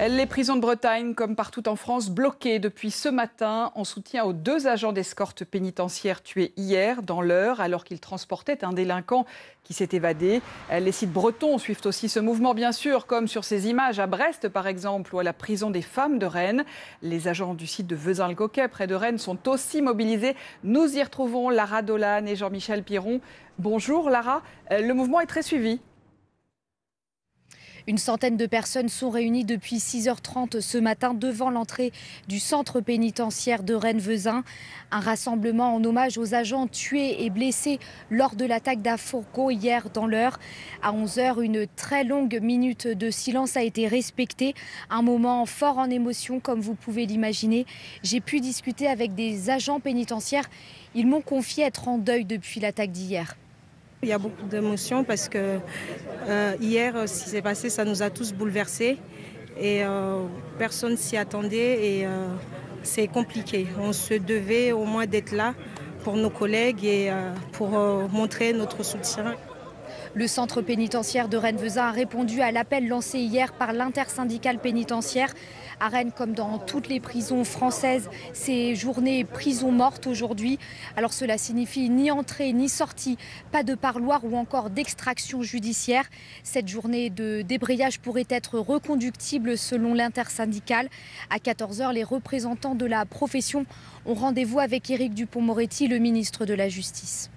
Les prisons de Bretagne, comme partout en France, bloquées depuis ce matin en soutien aux 2 agents d'escorte pénitentiaire tués hier dans l'Eure alors qu'ils transportaient un délinquant qui s'est évadé. Les sites bretons suivent aussi ce mouvement, bien sûr, comme sur ces images à Brest, par exemple, ou à la prison des femmes de Rennes. Les agents du site de Vezin-le-Coquet, près de Rennes, sont aussi mobilisés. Nous y retrouvons Lara Dolan et Jean-Michel Piron. Bonjour Lara, le mouvement est très suivi. Une centaine de personnes sont réunies depuis 6h30 ce matin devant l'entrée du centre pénitentiaire de Rennes-Vezin. Un rassemblement en hommage aux agents tués et blessés lors de l'attaque d'Afourco hier dans l'Eure. À 11h, une très longue minute de silence a été respectée. Un moment fort en émotion, comme vous pouvez l'imaginer. J'ai pu discuter avec des agents pénitentiaires. Ils m'ont confié être en deuil depuis l'attaque d'hier. Il y a beaucoup d'émotions parce que hier, ce qui s'est passé, ça nous a tous bouleversés et personne s'y attendait et c'est compliqué. On se devait au moins d'être là pour nos collègues et pour montrer notre soutien. Le centre pénitentiaire de Rennes-Vezin a répondu à l'appel lancé hier par l'intersyndicale pénitentiaire. À Rennes, comme dans toutes les prisons françaises, c'est journée prison morte aujourd'hui. Alors cela signifie ni entrée ni sortie, pas de parloir ou encore d'extraction judiciaire. Cette journée de débrayage pourrait être reconductible selon l'intersyndicale. À 14h, les représentants de la profession ont rendez-vous avec Éric Dupond-Moretti, le ministre de la Justice.